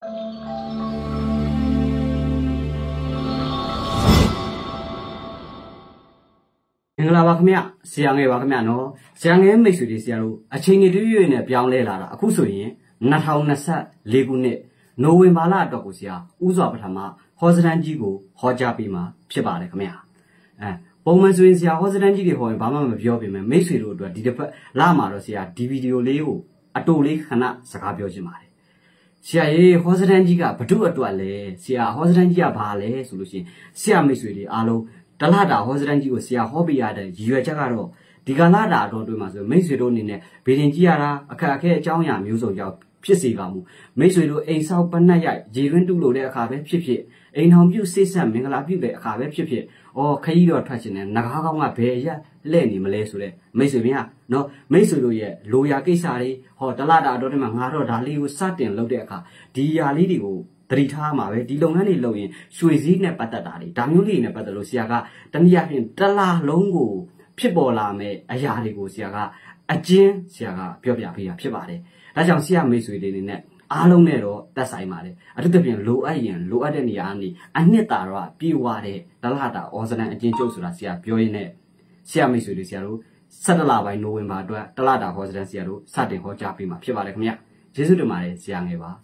င်္ဂလာပါခင်ဗျဆရာငယ်ပါခင်ဗျနော်ဆရာငယ်မိတ်ဆွေတွေဆရာတို့အချိန်ကြီးတွေနဲ့ပြောင်းလဲလာတာအခုဆိုရင်2024ခုနှစ်နိုဝင်ဘာလအတွက်ကိုဆရာဥစွာပထမဟောစတန်းကြီးကိုဟောကြားပေးမှာဖြစ်ပါတယ်ခင်ဗျပုံမှန်ဆိုရင်ဆရာဟောစတန်းကြီးတွေဟောရင်ဘာမှမပြောပြမယ်မိတ်ဆွေတို့အတွက်ဒီတစ်ပတ်လာမှာတော့ဆရာဒီဗီဒီယိုလေးကိုအတူလေးခဏစကားပြောချင်ပါတယ်ဆရာရေဟောစတန်းကြီးကဘု து အတွက်လဲဆရာဟောစတန်းကြီးကဘာလဲဆိုလို့ရှိရင်ဆရာမိတ်ဆွေတွေအားလုံးတလတာဟောစတန်းကြီးကိုဆရာဟောပေးရတဲ့ရည်ရွယ်ချက်ကတော့ဒီကလာတာတော့တွေ့မှာဆိုမိတ်ဆွေတို့အနေနဲ့ဗီဒီယိုကြည့်ရတာအခက်အခဲအကြောင်းအရာမျိုးစုံကြောင့်ဖြစ်စေပါမူမိတ်ဆွေတို့အိမ်ဆောက်ပနတ်ရိုက်ရေတွင်းတူလို့တဲ့အခါပဲဖြစ်ဖြစ်အိမ်ထောင်ပြုစိတ်ဆက်မင်္ဂလာပြုတဲ့အခါပဲဖြစ်ဖြစ်ခရီးတော့ထွက်ချင်တယ်ငကားကောင်းကဘယ်ရက်လဲ့နေမလဲဆိုတဲ့မိတ်ဆွေများနော်မိတ်ဆွေတို့ရဲ့လိုရာကိစ္စတွေဟောတလတာတော့ဒီမှာငါတော့ဒါလေးကိုစတင်လုပ်တဲ့အခါဒီຢာလေးတွေကိုတတိထားမှာပဲဒီလုပ်ငန်းတွေလုပ်ရင်ရွှေစည်းနဲ့ပတ်သက်တာတွေဒါမျိုးလေးနဲ့ပတ်သက်လို့ဆရာကတနည်းအားဖြင့်တလားလုံးကိုဖြစ်ပေါ်လာမယ်အရာတွေကိုဆရာကအကျဉ်းဆရာကပြောပြပေးတာဖြစ်ပါတယ်ဒါကြောင့်ဆရာမိတ်ဆွေတွေနေနဲ့အားလုံးနဲ့တော့သက်ဆိုင်ပါတယ်အထူးသဖြင့်လိုအပ်ရင်လိုအပ်တဲ့နေရာကနေအနှစ်သာတော့ပြေဝတဲ့တလတာဩဇနံအကျဉ်းချုပ်ဆိုတာဆရာပြောရင်းနဲ့ဆရာမိတ်ဆွေတွေဆရာတို့17လပိုင်းနိုဝင်ဘာအတွက်တလတာဟောစတန်းဆရာတို့စတင်ဟောကြားပေးမှာဖြစ်ပါတယ်ခင်ဗျကျေးဇူးတင်ပါတယ်ဆရာငယ်ပါ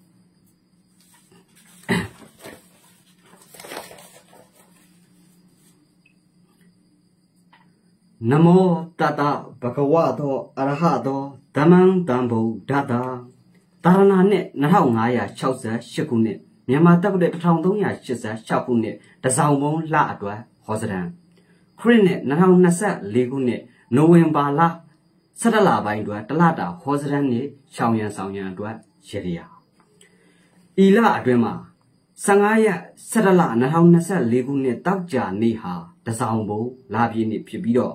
နမောတတဘဂဝတောအရဟတောဓမ္မံတံဗုဒ္ဓတာတာရဏနဲ့2568ခုနှစ်မြန်မာတပ်ပုဒ်1386ခုနှစ်တစောင်းပုံလအတွက်ဟောစတန်းခရစ်နဲ့2024ခုနှစ်နိုဝင်ဘာလ17လပိုင်းအတွက်တလတာဟောစတန်းနဲ့ရှောင်းရံဆောင်ရံအတွက်ရည်ရဤလအတွင်းမှာ15ရက်17လ2024ခုနှစ်တောက်ကြနေ့ဟာတစောင်းပုံလပြည့်နေ့ဖြစ်ပြီးတော့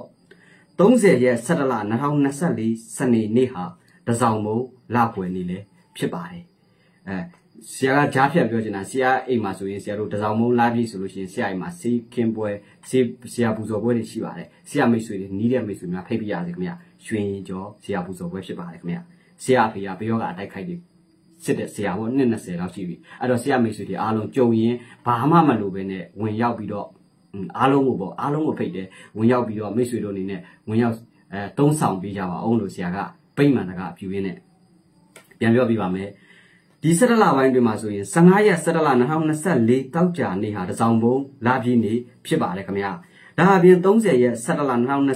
30ရက်17လ2024စနေနေ့ဟာတစောင်းပုံလပွဲနေ့လည်းဖြစ်ပါတယ်ဆရာကကြားဖြတ်ပြောချင်တာဆရာအိမ်မှာဆိုရင်ဆရာတို့တစောင်းမုံလာပြီဆိုလို့ရှိရင်ဆရာအိမ်မှာစေးခင်းပွဲစေးဆရာပူဇော်ပွဲတွေရှိပါတယ်ဆရာမိတ်ဆွေတွေနီးတဲ့မိတ်ဆွေများဖိတ်ပြရစေခင်ဗျရွှေရင်ကျော်ဆရာပူဇော်ပွဲဖြစ်ပါတယ်ခင်ဗျဆရာအဖေကဘယောကအတိုက်ခိုက်တွေစစ်တဲ့ဆရာဟောနှစ်20လောက်ရှိပြီအဲ့တော့ဆရာမိတ်ဆွေတွေအားလုံးကြုံရင်ဘာမှမလုပ်ဘဲနဲ့ဝင်ရောက်ပြီးတော့အားလုံးကိုပေါ့အားလုံးကိုဖိတ်တယ်ဝင်ရောက်ပြီးတော့မိတ်ဆွေတို့အနေနဲ့ဝင်ရောက်သုံးဆောင်ပေးကြပါအောင်လို့ဆရာကပိမှန်တကပြူရင်းနဲ့ပြန်ပြောပြပါမယ်ဒီ17လပိုင်းတွင်မှာဆိုရင်15ရက်17လ2024တောက်ကြနေ့ဟာတစောင်းပုံလာပြည့်နေ့ဖြစ်ပါတယ်ခင်ဗျာဒါအပြင်30ရက်17လ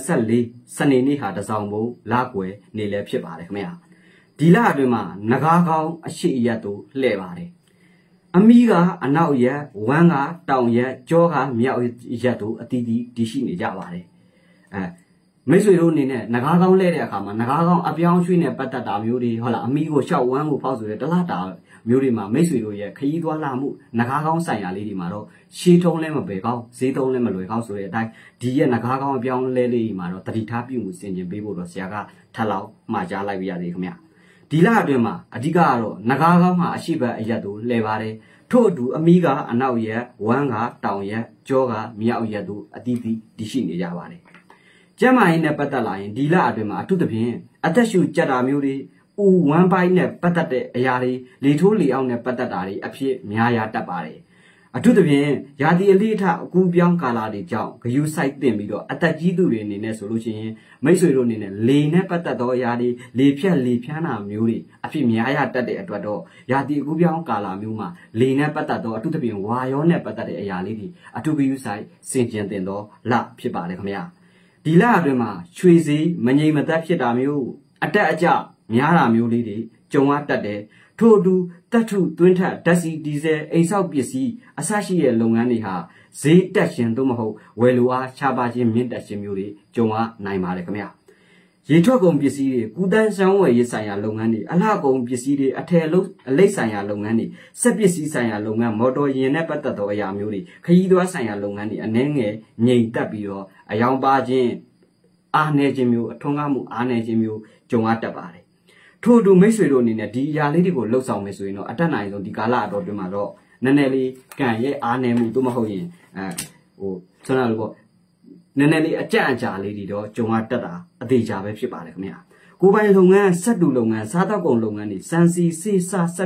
2024စနေနေ့ဟာတစောင်းပုံလာကွယ်နေ့လည်းဖြစ်ပါတယ်ခင်ဗျာဒီလအတွင်းမှာငကားကောင်းအရှိအရက်တို့လှဲ့ပါတယ်အမီးကအနောက်ရက်ဝမ်းကတောင်ရက်ကြောကမြောက်ရက်တို့အတီးတီးတရှိနေကြပါတယ်မိတ်ဆွေတို့အနေနဲ့ငကားကောင်းလဲတဲ့အခါမှာငကားကောင်းအပြောင်းရွှေ့နဲ့ပတ်သက်တာမျိုးတွေဟုတ်လားအမီးကိုရှောက်ဝမ်းကိုဖောက်ဆိုတဲ့တလားတာမျိုးတွေမှာမိတ်ဆွေတို့ရဲ့ခရီးသွားလာမှုငကားကောင်းဆိုင်ရာလေးတွေမှာတော့ရှေးထုံးလဲမပယ်ကောင်းဈေးထုံးလဲမလွယ်ကောင်းဆိုတဲ့အတိုင်းဒီရဲ့ငကားကောင်းအပြောင်းလဲလေးမှာတော့တတိထားပြုမှုစင်ကျင်ပေးဖို့တော့ဆရာကထပ်လောက်မှာကြားလိုက်ပြရသေးခင်ဗျဒီလအတွင်းမှာအဓိကကတော့ငကားကောင်းမှာအရှိတ်အရက်တို့လှည့်ပါတယ်ထို့အတူအမီးကအနောက်ရက်ဝမ်းကတောင်ရက်ကြောကမြောက်ရက်တို့အတီးတီးတရှိနေကြပါတယ်ကျမ်းမာရေးနဲ့ပတ်သက်လာရင်ဒီလအတွင်းမှာအထူးသဖြင့်အသက်ရှူကြက်တာမျိုးတွေဥဝမ်းပိုင်းနဲ့ပတ်သက်တဲ့အရာတွေလေထိုးလေအောင်နဲ့ပတ်သက်တာတွေအဖြစ်များရတတ်ပါတယ်အထူးသဖြင့်ရာသီအလေးအထအကူပြောင်းကာလာတွေကြောင့်ဂယုစိုက်တင်ပြီးတော့အသက်ကြီးသူတွေအနေနဲ့ဆိုလို့ရှိရင်မိတ်ဆွေတို့အနေနဲ့လေနဲ့ပတ်သက်သောအရာတွေလေဖြတ်လေဖြန်းတာမျိုးတွေအဖြစ်များရတတ်တဲ့အတွက်တော့ရာသီအကူပြောင်းကာလာမျိုးမှာလေနဲ့ပတ်သက်သောအထူးသဖြင့်ဝါရောနဲ့ပတ်သက်တဲ့အရာလေးတွေအထူးဂယုစိုက်စင်ကျင်တင်သောလဖြစ်ပါတယ်ခင်ဗျာဒီလအတွင်းမှာရွှေစည်းမငြိမ်မသက်ဖြစ်တာမျိုးအတက်အကျများတာမျိုးလေးတွေကြုံရတတ်တယ်ထို့အတူတပ်ထုတွင်းထက်ဓာတ်ဆီဒီဇယ်အိမ်ဆောက်ပစ္စည်းအစရှိတဲ့လုပ်ငန်းတွေဟာဈေးတက်ရှင်သို့မဟုတ်ဝယ်လိုအားရှားပါခြင်းမြင့်တက်ခြင်းမျိုးတွေကြုံရနိုင်ပါတယ်ခင်ဗျာရေထွက်ကုန်ပစ္စည်းတွေကုသန်းဆောင်ဝယ်ရေးဆိုင်ရာလုပ်ငန်းတွေအလှကုန်ပစ္စည်းတွေအထည်အလိပ်ဆိုင်ရာလုပ်ငန်းတွေစက်ပစ္စည်းဆိုင်ရာလုပ်ငန်းမော်တော်ယာဉ်နဲ့ပတ်သက်သောအရာမျိုးတွေခရီးသွားဆိုင်ရာလုပ်ငန်းတွေအနည်းငယ်ငြိမ်သက်ပြီးတော့အယောင်ပါခြင်းအားနည်းခြင်းမျိုးအထွန်းကားမှုအားနည်းခြင်းမျိုးကြုံရတတ်ပါတယ်ထို့အတူမိတ်ဆွေတို့အနေနဲ့ဒီအရာလေးတွေကိုလှုပ်ဆောင်မယ်ဆိုရင်တော့အတတ်နိုင်ဆုံးဒီကာလအတော်တွင်မှာတော့နည်းနည်းလေးကံရဲ့အားနည်းမှုသို့မဟုတ်ရင်ဆိုတော့လို့ပေါ့နည်းနည်းလေးအကြံအကြာလေးတွေတော့ကြုံရတတ်တာအသေးချာပဲဖြစ်ပါတယ်ခင်ဗျာကိုပိုင်လုပ်ငန်းစက်တူလုပ်ငန်းစားတောက်ကုန်လုပ်ငန်းတွေစံစီစေးစား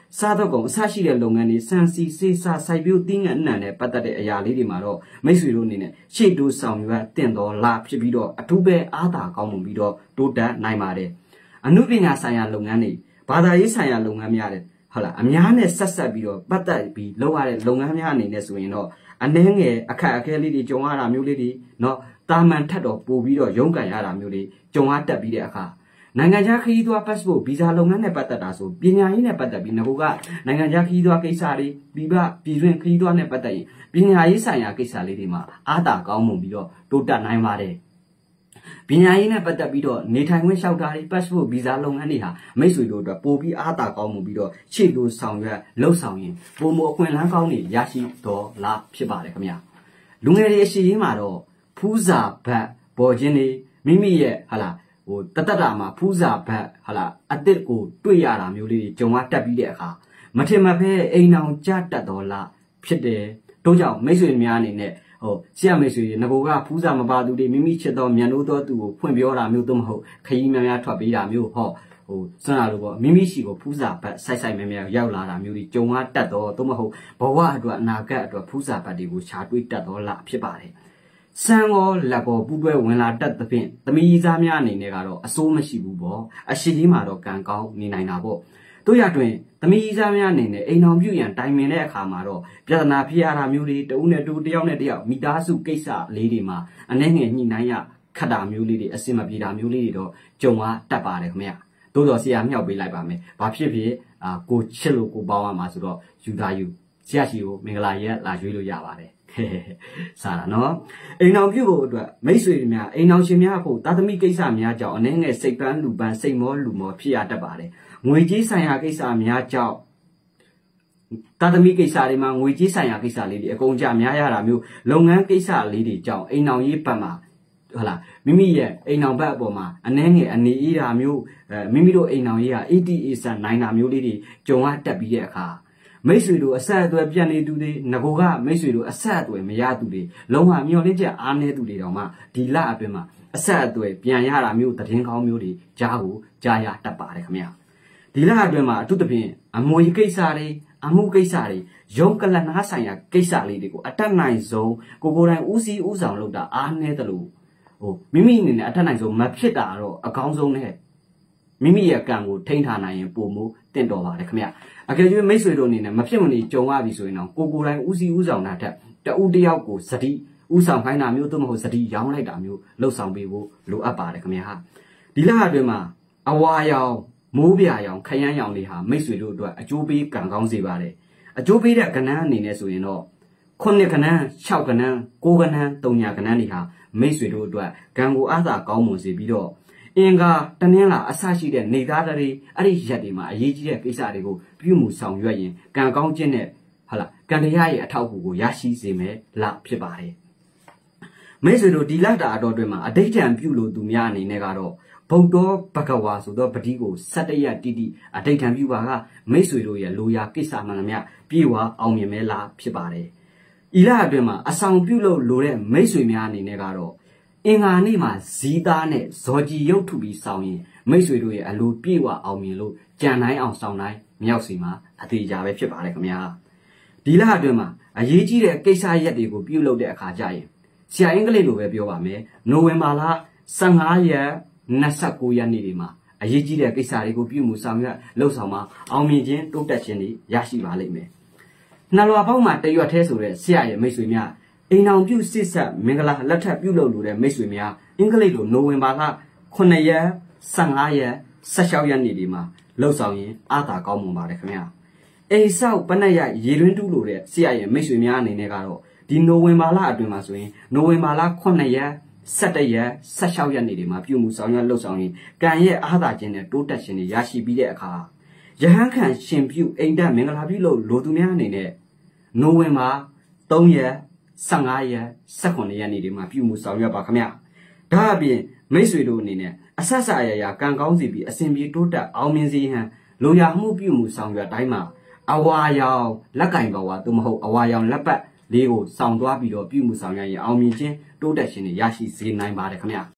စားတော့ကောင်အဆရှိတဲ့လုပ်ငန်းတွေစံစီစေးစားစိုက်ပျိုးသီးနှံနဲ့ပတ်သက်တဲ့အရာလေးတွေမှာတော့မိတ်ဆွေတို့အနေနဲ့ရှေ့တိုးဆောင်ရွက်တင်တော်လာဖြစ်ပြီးတော့အထူးပဲအားသာကောင်းမှုပြီးတော့တိုးတက်နိုင်ပါတယ်အနုပညာဆိုင်ရာလုပ်ငန်းတွေဘာသာရေးဆိုင်ရာလုပ်ငန်းများတဲ့ဟုတ်လားအများနဲ့ဆက်ဆက်ပြီးတော့ပတ်သက်ပြီးလုပ်ရတဲ့လုပ်ငန်းများအနေနဲ့ဆိုရင်တော့အနှဲငယ်အခက်အခဲလေးတွေကြုံရတာမျိုးလေးတွေเนาะတာမန်ထက်တော့ပို့ပြီးတော့ရုန်းကန်ရတာမျိုးတွေကြုံရတတ်ပြီးတဲ့အခါနိုင်ငံခြားခရီးသွား passport ဗီဇာလုပ်ငန်းနဲ့ပတ်သက်တာဆိုပညာရေးနဲ့ပတ်သက်ပြီးငါကနိုင်ငံခြားခရီးသွားကိစ္စတွေပြည်တွင်းခရီးသွားနဲ့ပတ်သက်ရင်ပညာရေးဆိုင်ရာကိစ္စလေးတွေမှာအားသာကောင်းမှုပြီးတော့တိုးတက်နိုင်ပါတယ်ပညာရေးနဲ့ပတ်သက်ပြီးတော့နေထိုင်ခွင့်လျှောက်တာတွေ passport ဗီဇာလုပ်ငန်းတွေဟာမိတ်ဆွေတို့အတွက်ပိုပြီးအားသာကောင်းမှုပြီးတော့ရှေ့လို့ဆောင်ရွက်လှုပ်ဆောင်ရင်ပုံမအခွင့်အလမ်းကောင်းတွေရရှိတော်လာဖြစ်ပါတယ်ခင်ဗျာလူငယ်တွေအရှိရေးမှာတော့ဖူးစာဘတ်ပေါ်ခြင်းတွေမိမိရဲ့ဟာလားတတတာမှာဖူးစာဘတ်ဟာလားအစ်စ်ကိုတွေ့ရတာမျိုးလေးတွေကြုံရတတ်ပြီးတဲ့အခါမထင်မှဖဲအိမ်အောင်ကြတတ်တော်လားဖြစ်တယ်တို့ကြောင့်မိတ်ဆွေများအနေနဲ့ဆရာမိတ်ဆွေငကိုကဖူးစာမပါသူတွေမိမိချစ်တော်မြန်လို့တော်သူကိုဖွင့်ပြောတာမျိုးသို့မဟုတ်ခရီးများများထွက်ပေးတာမျိုးစွမ်းရလို့ပေါ့မိမိရှိကိုဖူးစာဘတ်ဆိုင်များများရောက်လာတာမျိုးတွေကြုံရတတ်တော်သို့မဟုတ်ဘဝအတွက်အနာဂတ်အတွက်ဖူးစာဘတ်တွေကိုရှားတွေးတတ်တော်လားဖြစ်ပါတယ်စံရောလက်ပေါ်ပူးတွဲဝင်လာတတ်သဖြင့်သမီးသားများအနေနဲ့ကတော့အစိုးမရှိဘူးပေါ့အရှိကြီးမှာတော့ကံကောင်းနေနိုင်တာပေါ့တို့ရတွင်သမီးသားများအနေနဲ့အိမ်တော်ပြုရန်တိုင်ပင်တဲ့အခါမှာတော့ပြဿနာဖြစ်ရတာမျိုးတွေတဦးနဲ့တူတယောက်နဲ့တယောက်မိသားစုကိစ္စလေးတွေမှာအနှဲငယ်ညှိနှိုင်းရခက်တာမျိုးလေးတွေအစင်မပြေတာမျိုးလေးတွေတော့ကြုံရတတ်ပါတယ်ခင်ဗျသို့တော်ဆရာမြောက်ပေးလိုက်ပါမယ်ဘာဖြစ်ဖြစ်ကိုချစ်လို့ကိုပေါင်းရမှာဆိုတော့ယူတာယူဆရာရှိကိုမင်္ဂလာရက်လာရွေးလို့ရပါတယ်စားတာနော်အိမ်အောင်ပြုဖို့အတွက်မိတ်ဆွေများအိမ်အောင်ရှင်များဖို့တာသမီကိစ္စများကြောင့်အနှဲငယ်စိတ်ပန်းလူပန်းစိတ်မောလူမောဖြစ်ရတတ်ပါတယ်ငွေကြေးဆိုင်ရာကိစ္စများကြောင့်တာသမီကိစ္စတွေမှာငွေကြေးဆိုင်ရာကိစ္စလေးတွေအကုန်ကြများရတာမျိုးလုပ်ငန်းကိစ္စလေးတွေကြောင့်အိမ်အောင်ရေးပတ်မှာဟုတ်လားမိမိရဲ့အိမ်အောင်ဘက်အပေါ်မှာအနှဲငယ်အနေအေးတာမျိုးမိမိတို့အိမ်အောင်ရေးက88ဆန်နိုင်တာမျိုးလေးတွေကြုံရတက်ပြီးတဲ့အခါမိတ်ဆွေတို့အဆက်အသွယ်ပြတ်နေသူတွေငကိုကမိတ်ဆွေတို့အဆက်အသွယ်မရသူတွေလုံးဝမျောလင့်ချက်အားနည်းသူတွေတောင်မှဒီလအတွင်းမှာအဆက်အသွယ်ပြန်ရတာမျိုးသတင်းကောင်းမျိုးတွေကြားကိုကြားရတတ်ပါတယ်ခင်ဗျာဒီလအတွင်းမှာအထူးသဖြင့်အမွေကိစ္စတွေအမှုကိစ္စတွေရုံးကလနာဆိုင်ရာကိစ္စလေးတွေကိုအတက်နိုင်ဆုံးကိုယ်တိုင်ဦးစီးဦးဆောင်လုပ်တာအားနည်းတယ်လို့မိမိအနေနဲ့အတက်နိုင်ဆုံးမဖြစ်တာတော့အကောင်းဆုံးနဲ့မိမိရဲ့ကံကိုထိန်းထားနိုင်ရင်ပုံမို့တင့်တော်ပါတယ်ခင်ဗျအကယ်၍မိတ်ဆွေတို့အနေနဲ့မဖြစ်မနေကြုံရပြီဆိုရင်တော့ကိုယ်တိုင်ဦးစီးဦးဆောင်တာထက်တဦးတယောက်ကိုစတိဦးဆောင်ခိုင်းတာမျိုးသို့မဟုတ်စတိရောင်းလိုက်တာမျိုးလှုပ်ဆောင်ပေးဖို့လိုအပ်ပါတယ်ခင်ဗျာဒီလအတွင်းမှာအဝါရောင်မိုးပြာရောင်ခရမ်းရောင်တွေဟာမိတ်ဆွေတို့အတွက်အကျိုးပေးကံကောင်းစေပါတယ်အကျိုးပေးတဲ့ကဏ္ဍအနေနဲ့ဆိုရင်တော့9ကဏ္ဍ6ကဏ္ဍ9ကဏ္ဍ3ညာကဏ္ဍတွေဟာမိတ်ဆွေတို့အတွက်ကံကိုအားသာကောင်းမွန်စေပြီးတော့အင်္ဂါတနင်္လာအဆရှိတဲ့နေသားတွေအဲ့ဒီရက်တွေမှာအရေးကြီးတဲ့ကိစ္စတွေကိုပြုမှုဆောင်ရွက်ရင်ကံကောင်းခြင်းနဲ့ဟုတ်လားကံတရားရဲ့အထောက်အကူကိုရရှိစေမယ်လားဖြစ်ပါတယ်မိတ်ဆွေတို့ဒီလတာအတော်တွင်မှာအဋိဋ္ဌံပြုလို့သူများအနေနဲ့ကတော့ဗုဒ္ဓဘဂဝါဆိုသောပတိကို17ရက်တိတိအဋိဋ္ဌံပြုပါကမိတ်ဆွေတို့ရဲ့လိုရာကိစ္စမှန်သမျှပြေဝအောင်မြင်မဲလားဖြစ်ပါတယ်ဤလအတွင်းမှာအဆောင်ပြုလို့လိုတဲ့မိတ်ဆွေများအနေနဲ့ကတော့အင်္ဂါနေ့မှာဇီးသားနဲ့ဇော်ကြည်ရုပ်ထုပြီးဆောင်ရင်မိတ်ဆွေတို့ရဲ့အလိုပြေဝအောင်မြင်လို့ကြံနိုင်အောင်ဆောင်နိုင်မြောက်စီမှာအသေးကြပဲဖြစ်ပါတယ်ခင်ဗျာဒီလအတွင်းမှာအရေးကြီးတဲ့ကိစ္စရက်တွေကိုပြုလုပ်တဲ့အခါကျရင်ဆရာအင်္ဂလိပ်လိုပဲပြောပါမယ်နိုဝင်ဘာလ15ရက်29ရက်နေ့တွေမှာအရေးကြီးတဲ့ကိစ္စတွေကိုပြုမှုဆောင်ရွက်လှုပ်ဆောင်မှာအောင်မြင်ခြင်းတိုးတက်ခြင်းတွေရရှိပါလိမ့်မယ်နှလွာပေါင်းမှာတရွတ်သေးဆိုတဲ့ဆရာရဲ့မိတ်ဆွေများအိမ်အောင်ပြုစစ်ဆက်မင်္ဂလာလက်ထပ်ပြုလုပ်လို့တဲ့မိတ်ဆွေများအင်္ဂလိပ်လိုနိုဝင်ဘာလ9ရက်15ရက်16ရက်နေ့ဒီမှာလှုပ်ဆောင်ရင်အားသာကောင်းမွန်ပါတယ်ခင်ဗျာအိမ်ဆောက်ပနက်ရရေတွင်းတူးလို့တဲ့ဆရာရဲ့မိတ်ဆွေများအနေနဲ့ကတော့ဒီနိုဝင်ဘာလအတွင်းမှာဆိုရင်နိုဝင်ဘာလ9ရက်17ရက်16ရက်နေ့ဒီမှာပြုမှုဆောင်ရွက်လှုပ်ဆောင်ရင်ကံရဲ့အားသာခြင်းနဲ့တိုးတက်ခြင်းတွေရရှိပြီးတဲ့အခါယဟန်ခံရှင်ပြုအိမ်တက်မင်္ဂလာပြုလို့လိုသူများအနေနဲ့နိုဝင်ဘာ3ရက်15ရက်18ရက်နေ့ဒီမှာပြုမှုဆောင်ရွက်ပါခင်ဗျဒါအပြင်မိတ်ဆွေတို့အနေနဲ့အဆက်ဆက်အရာရာကံကောင်းစီပြီးအစဉ်ပြေတိုးတက်အောင်မြင်စေဟန်လိုရာမှုပြုမှုဆောင်ရွက်တိုင်းမှာအဝါရောင်လက်ကင်ဘဝသို့မဟုတ်အဝါရောင်လက်ပတ်လေးကိုဆောင်သွားပြီးတော့ပြုမှုဆောင်ရွက်ရင်အောင်မြင်ခြင်းတိုးတက်ခြင်းတွေရရှိစေနိုင်ပါတယ်ခင်ဗျ